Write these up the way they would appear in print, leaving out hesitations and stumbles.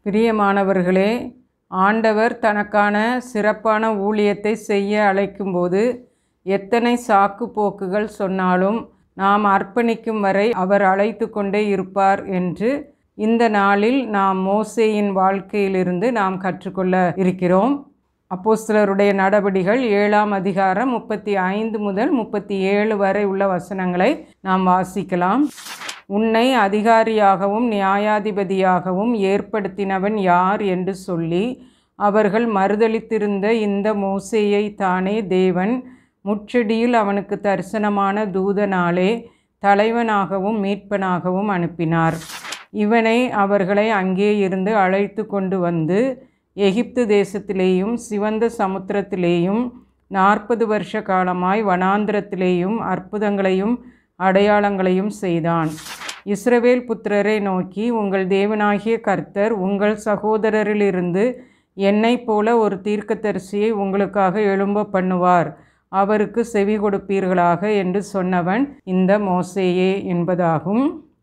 பிரியமானவர்களே, ஆண்டவர் தனக்கான சிறப்பான ஊழியத்தை செய்ய அழைக்கும்போது எத்தனை சாக்கு போக்குகள் சொன்னாலும் நாம் அர்ப்பணிக்கும் வரை அவர் அழைத்து கொண்டே இருப்பார் என்று இந்த நாளில் நாம் மோசேயின் வாழ்க்கையிலிருந்து நாம் கற்றுக்கொள்ள இருக்கிறோம். அப்போஸ்தலருடைய நடபடிகள் 7ஆம் அதிகாரம் 35 முதல் 37 வரை உள்ள வசனங்களை நாம் வாசிக்கலாம். உன்னை அதிகாரியாகவும் நியாயாதிபதியாகவும் ஏற்படுத்தினவன் யார் என்று சொல்லி அவர்கள் மறுதலித்திருந்த இந்த மோசேயை தானே தேவன் முட்செடியில் அவனுக்கு தரிசனமான தூதனாலே தலைவனாகவும் மீட்பனாகவும் அனுப்பினார். இவனை அவர்களை அங்கே இருந்து அழைத்து கொண்டு வந்து எகிப்து தேசத்திலேயும் சிவந்த சமுத்திரத்திலேயும் 40 வருஷ காலமாய் வனாந்திரத்திலேயும் அற்புதங்களையும் அடையாளங்களையும் செய்தான். இஸ்ரவேல் புத்திரரை நோக்கி, உங்கள் தேவனாகிய கர்த்தர் உங்கள் சகோதரரிலிருந்து என்னைப் போல ஒரு தீர்க்கதரிசியை உங்களுக்காக எழும்ப பண்ணுவார், அவருக்கு செவி கொடுப்பீர்களாக என்று சொன்னவன் இந்த மோசேயே என்பதாகும்.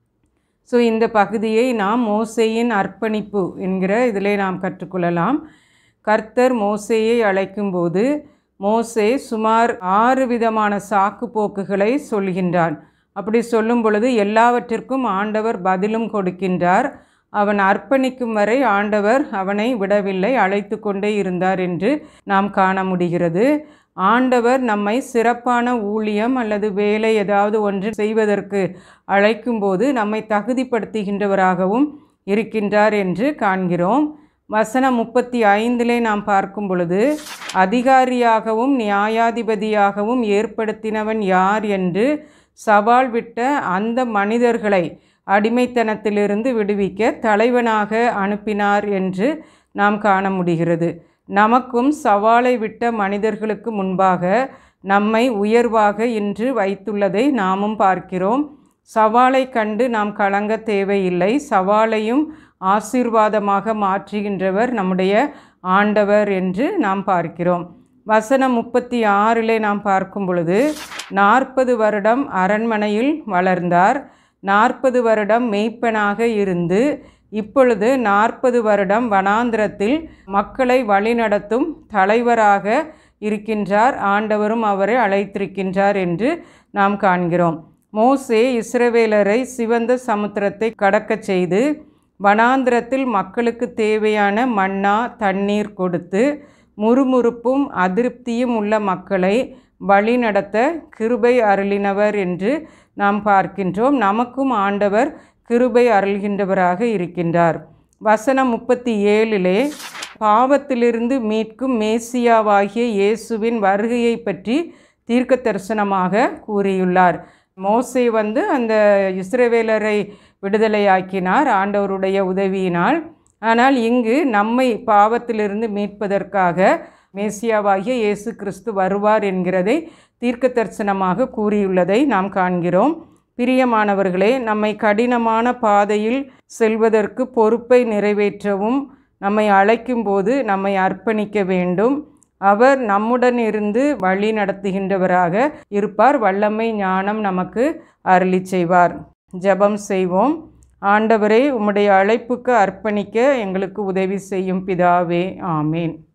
இந்த பகுதியை நாம் மோசேயின் அர்ப்பணிப்பு என்கிற இதிலே நாம் கற்றுக்கொள்ளலாம். கர்த்தர் மோசேயை அழைக்கும்போது மோசே சுமார் 6 விதமான சாக்கு போக்குகளை சொல்கின்றான். அப்படி சொல்லும் பொழுது எல்லாவற்றிற்கும் ஆண்டவர் பதிலும் கொடுக்கின்றார். அவன் அர்ப்பணிக்கும் வரை ஆண்டவர் அவனை விடவில்லை, அழைத்து கொண்டே இருந்தார் என்று நாம் காண முடிகிறது. ஆண்டவர் நம்மை சிறப்பான ஊழியம் அல்லது வேலை ஏதாவது ஒன்று செய்வதற்கு அழைக்கும்போது நம்மை தகுதிப்படுத்துகின்றவராகவும் இருக்கின்றார் என்று காண்கிறோம். வசனம் 35 நாம் பார்க்கும் பொழுது, அதிகாரியாகவும் நியாயாதிபதியாகவும் ஏற்படுத்தினவன் யார் என்று சவால் விட்ட அந்த மனிதர்களை அடிமைத்தனத்திலிருந்து விடுவிக்க தலைவனாக அனுப்பினார் என்று நாம் காண முடிகிறது. நமக்கும் சவாலை விட்ட மனிதர்களுக்கு முன்பாக நம்மை உயர்வாக இன்று வைத்துள்ளதை நாமும் பார்க்கிறோம். சவாலை கண்டு நாம் கலங்க தேவையில்லை. சவாலையும் ஆசீர்வாதமாக மாற்றுகின்றவர் நம்முடைய ஆண்டவர் என்று நாம் பார்க்கிறோம். வசனம் 36 நாம் பார்க்கும் பொழுது, 40 வருடம் அரண்மனையில் வளர்ந்தார், 40 வருடம் மேய்ப்பனாக இருந்து இப்பொழுது 40 வருடம் வனாந்திரத்தில் மக்களை வழிநடத்தும் தலைவராக இருக்கின்றார். ஆண்டவரும் அவரை அழைத்திருக்கின்றார் என்று நாம் காண்கிறோம். மோசே இஸ்ரவேலரை சிவந்த சமுத்திரத்தை கடக்கச் செய்து வனாந்திரத்தில் மக்களுக்கு தேவையான மன்னா தண்ணீர் கொடுத்து முறுமுறுப்பும் அதிருப்தியும் உள்ள மக்களை வழிநடத்த கிருபை அருளினவர் என்று நாம் பார்க்கின்றோம். நமக்கும் ஆண்டவர் கிருபை அருள்கின்றவராக இருக்கின்றார். வசனம் 37 பாவத்திலிருந்து மீட்கும் மேசியாவாகிய இயேசுவின் வருகையை பற்றி தீர்க்க தரிசனமாக கூறியுள்ளார். மோசே அந்த இஸ்ரவேலரை விடுதலையாக்கினார் ஆண்டவருடைய உதவியினால். ஆனால் இங்கு நம்மை பாவத்திலிருந்து மீட்பதற்காக மேசியாவாகிய இயேசு கிறிஸ்து வருவார் என்கிறதை தீர்க்க தரிசனமாக கூறியுள்ளதை நாம் காண்கிறோம். பிரியமானவர்களே, நம்மை கடினமான பாதையில் செல்வதற்கு பொறுப்பை நிறைவேற்றவும் நம்மை அழைக்கும்போது நம்மை அர்ப்பணிக்க வேண்டும். அவர் நம்முடன் இருந்து வழி நடத்துகின்றவராக இருப்பார். வல்லமை ஞானம் நமக்கு அருளி செய்வார். ஜெபம் செய்வோம். ஆண்டவரே, உம்முடைய அழைப்புக்கு அர்ப்பணிக்க எங்களுக்கு உதவி செய்யும் பிதாவே, ஆமேன்.